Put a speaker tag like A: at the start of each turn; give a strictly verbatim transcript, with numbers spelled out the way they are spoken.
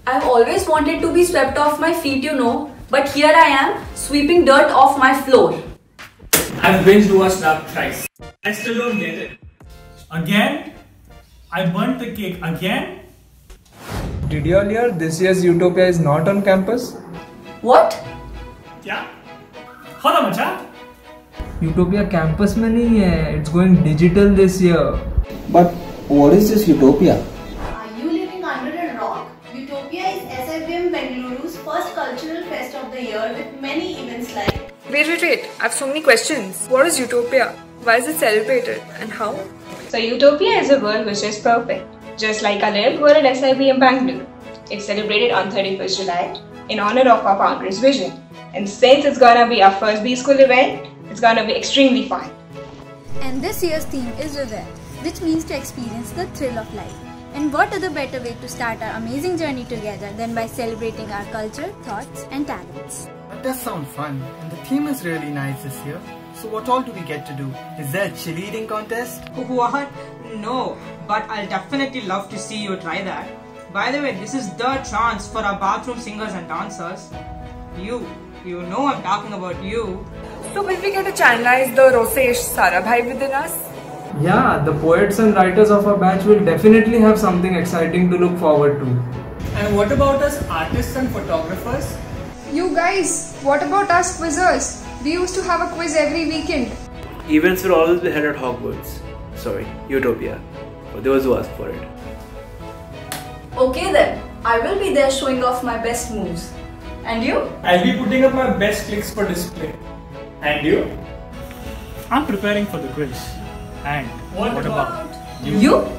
A: I've always wanted to be swept off my feet, you know, but here I am, sweeping dirt off my floor.
B: I've binged watched that thrice. I still don't get it. Again? I burnt the cake again?
C: Did you all hear this year's Utopia is not on campus?
A: What?
B: Yeah? Hola macha?
C: Utopia campus में नहीं है. It's going digital this year.
D: But what is this Utopia?
E: Are you living under a rock? Utopia is S I B M Bengaluru's first cultural fest of the year with many events like...
F: Wait, wait, wait. I have so many questions. What is Utopia? Why is it celebrated? And how?
G: So Utopia is a world which is perfect. Just like our little world at S I B M Bangalore. It's celebrated on thirty-first July in honor of our founder's vision. And since it's gonna be our first B-School event, it's gonna be extremely fun.
H: And this year's theme is Revere, which means to experience the thrill of life. And what other better way to start our amazing journey together than by celebrating our culture, thoughts and talents.
I: That does sound fun, and the theme is really nice this year. So what all do we get to do? Is there a cheerleading contest?
J: What? No, but I'll definitely love to see you try that. By the way, this is the chance for our bathroom singers and dancers. You, you know I'm talking about you.
F: So will we get to channelize the Rosesh Sarabhai within us?
C: Yeah, the poets and writers of our batch will definitely have something exciting to look forward to.
B: And what about us artists and photographers?
F: You guys, what about us quizzers? We used to have a quiz every weekend.
K: Events will always be held at Hogwarts. Sorry, Utopia. For those who ask for it.
A: Okay then, I will be there showing off my best moves. And you?
B: I'll be putting up my best clicks for display. And you?
L: I'm preparing for the quiz. And
B: what,
L: what
B: about,
L: about
A: you? You?